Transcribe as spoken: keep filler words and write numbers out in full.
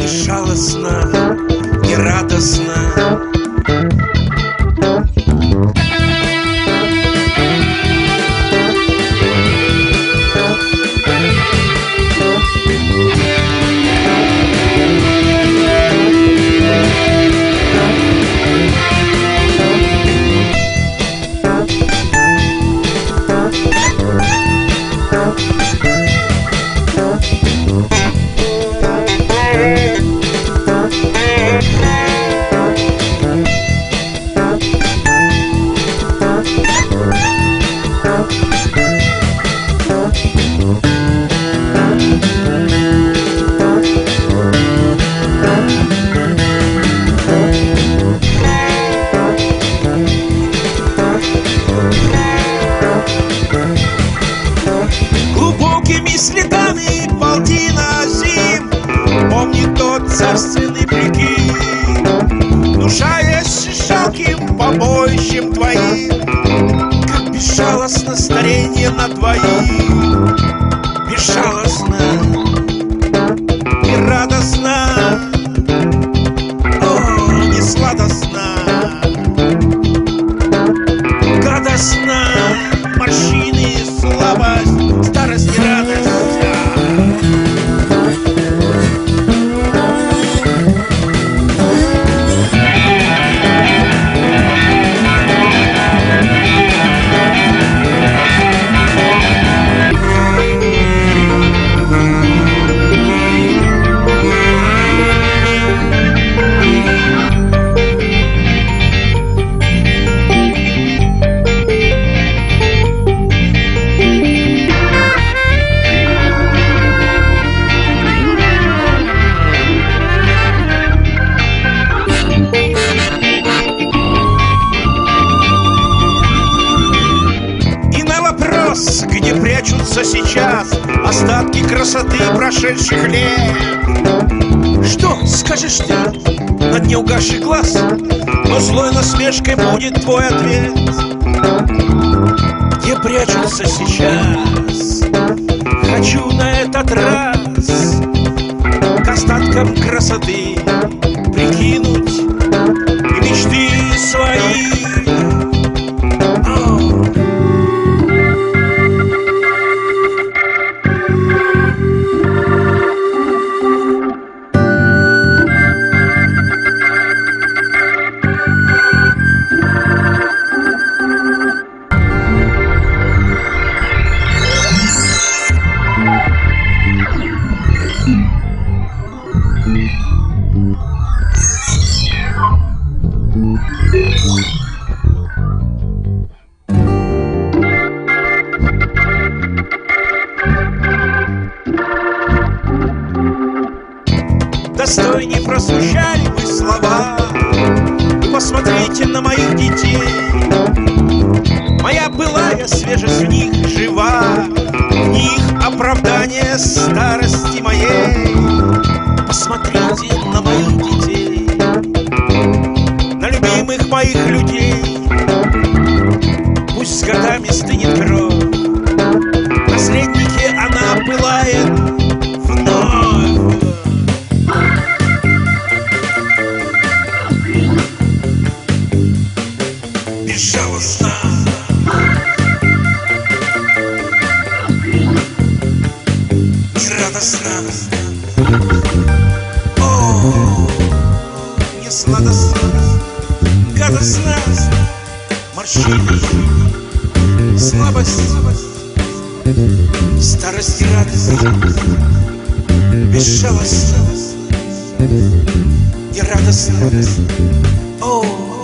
безжалостно и радостно. Глубокими следами полтина зим помнит тот царственный прикид, внушаясь жалким побоищем твоим, как безжалостно старение на двоих. Безжалостно и радостно, о, не сладостно, гадостно, морщины, слабость, старость и радость. Где прячутся сейчас остатки красоты прошедших лет? Что скажешь ты на дне угасший глаз, но злой насмешкой будет твой ответ. Где прячутся сейчас? Хочу на этот раз к остаткам красоты прикинуть и мечты свои. Достойней прозвучали бы слова. Вы посмотрите на моих детей. Моя былая свежесть в них жива, в них оправдание старости моей. Посмотрите на моих детей, на любимых моих людей. Пусть с годами стынет кровь, наследники она пылает вновь. Безжалостно и радостно, о, не сладостно, гадостно, морщины, слабость, старость и радость. Безжалостно и радостно, о,